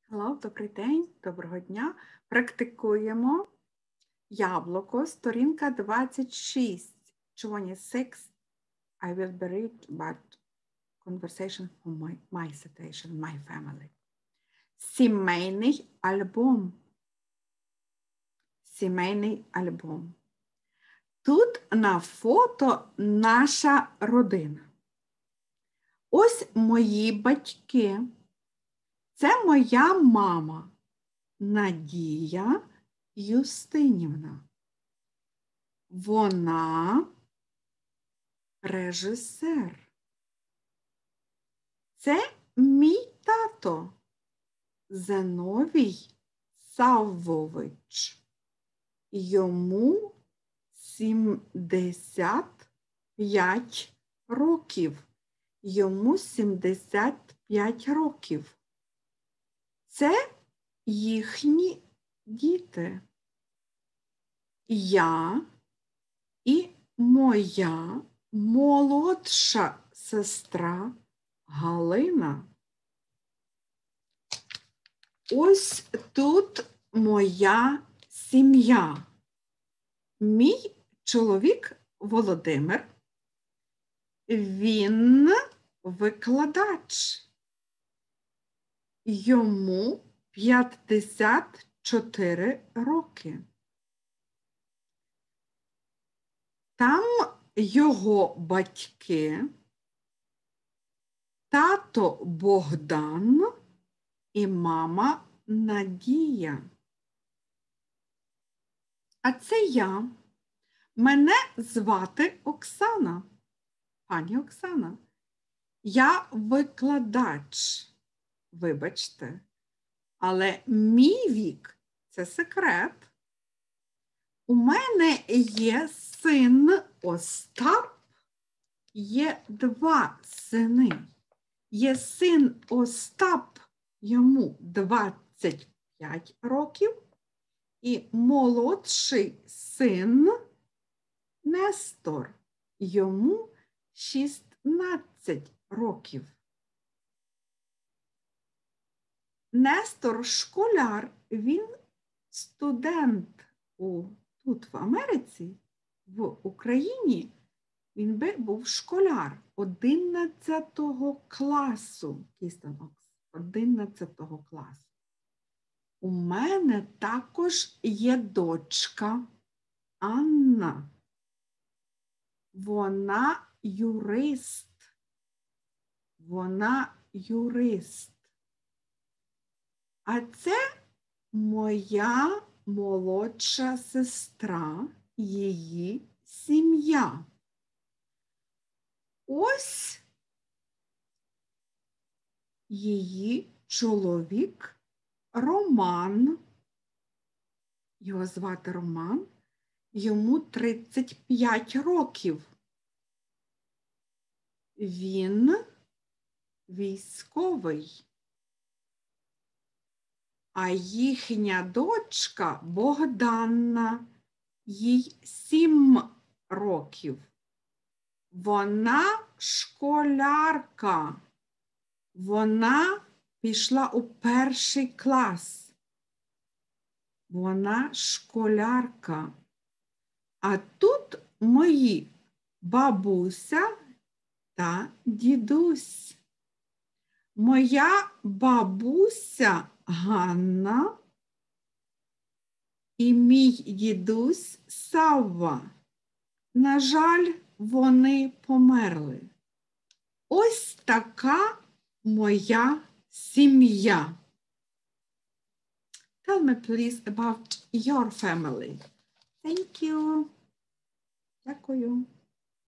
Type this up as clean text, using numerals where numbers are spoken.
Hello, добрий день, доброго дня. Практикуємо яблуко, сторінка 26. 26. I will be read, but conversation from my citation, my family. Сімейний альбом. Сімейний альбом. Тут на фото наша родина. Ось мої батьки. Це моя мама Надія Юстинівна. Вона режисер. Це мій тато Зиновій Саввович. Йому 75 років. Йому 75 років. Це їхні діти. Я і моя молодша сестра Галина. Ось тут моя сім'я. Мій чоловік Володимир. Він викладач. Йому 54 роки. Там його батьки, тато Богдан і мама Надія. А це я. Мене звати Оксана. Пані Оксана. Я викладач. Вибачте, але мій вік – це секрет. У мене є син Остап, є два сини. Є син Остап, йому 25 років, і молодший син Нестор, йому 16 років. Нестор школяр, він студент тут в Америці, в Україні. Він був школяр 11 класу. 11 класу. У мене також є дочка Анна. Вона юрист. Вона юрист. А це моя молодша сестра, її сім'я. Ось її чоловік Роман. Його звати Роман. Йому 35 років. Він військовий. А їхня дочка Богданна, їй 7 років. Вона школярка. Вона пішла у 1 клас. Вона школярка. А тут мої бабуся та дідусь. Моя бабуся Ганна і мій дідусь Савва. На жаль, вони померли. Ось така моя сім'я. Tell me, please, about your family. Thank you. Дякую.